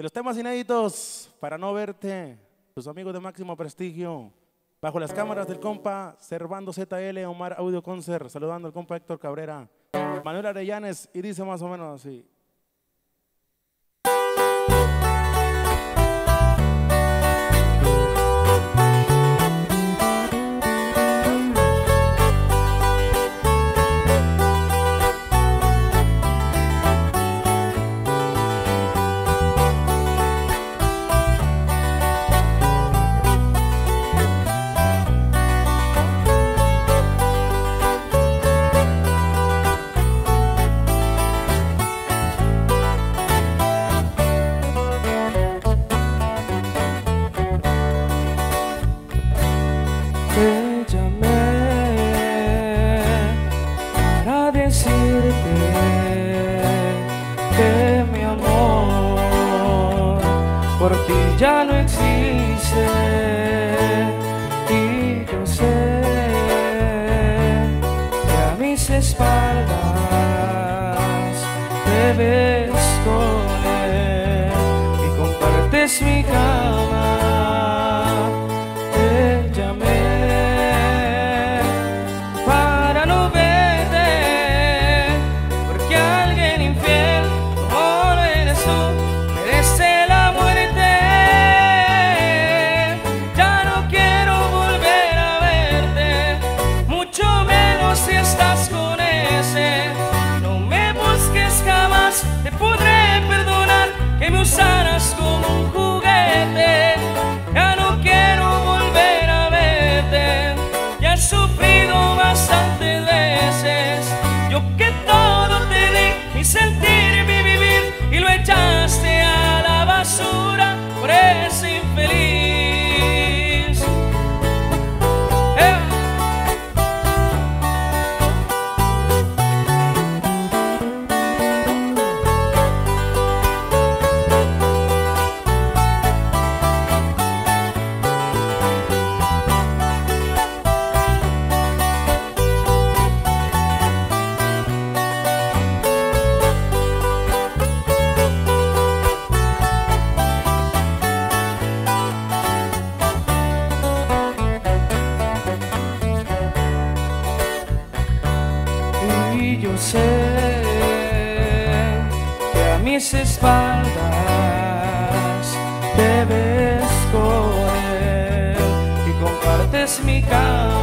De los temas inéditos, Para no verte, tus amigos de máximo prestigio, bajo las cámaras del compa Servando ZL, Omar Audio Concert, saludando al compa Héctor Cabrera, Manuel Arellanes, y dice más o menos así. Te llamé para decirte que mi amor por ti ya no existe, y yo sé que a mis espaldas te ves con él y compartes mi cama. Te llamé para no verte, porque alguien infiel como lo eres tú merece la muerte. Ya no quiero volver a verte, mucho menos si estás con ese. No me busques jamás, te podré perdonar que me usaras como un juguete. Ya no quiero volver a verte, ya he sufrido bastantes veces. Yo que todo te di, mi sentir, mi vivir, y lo echaste a la basura por ese infeliz. Y yo sé que a mis espaldas te ves con él y compartes mi cama.